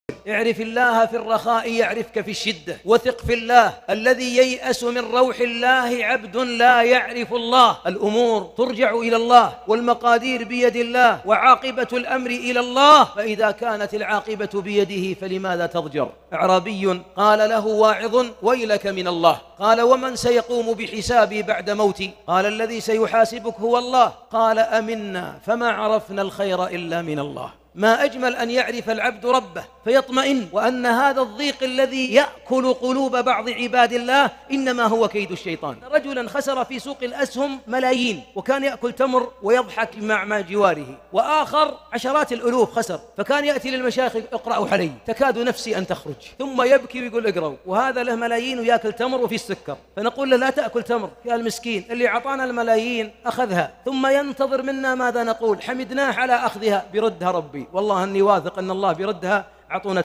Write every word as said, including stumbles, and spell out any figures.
اعرف الله في الرخاء يعرفك في الشدة، وثق في الله. الذي ييأس من روح الله عبد لا يعرف الله. الأمور ترجع إلى الله، والمقادير بيد الله، وعاقبة الأمر إلى الله، فإذا كانت العاقبة بيده فلماذا تضجر؟ أعرابي قال له واعظ ويلك من الله. قال ومن سيقوم بحسابي بعد موتي؟ قال الذي سيحاسبك هو الله. قال أمنا فما عرفنا الخير إلا من الله. ما أجمل أن يعرف العبد ربه فيطمئن، وأن هذا الضيق الذي يأكل قلوب بعض عباد الله إنما هو كيد الشيطان. رجلا خسر في سوق الأسهم ملايين، وكان يأكل تمر ويضحك مع مع جواره، وآخر عشرات الألوف خسر، فكان يأتي للمشايخ اقرأوا علي تكاد نفسي أن تخرج، ثم يبكي ويقول اقرأوا. وهذا له ملايين ويأكل تمر وفي السكر، فنقول له لا تأكل تمر يا المسكين، اللي عطانا الملايين أخذها، ثم ينتظر منا ماذا نقول؟ حمدناه على أخذها، بردها ربي. والله أني واثق أن الله بردها. أعطونا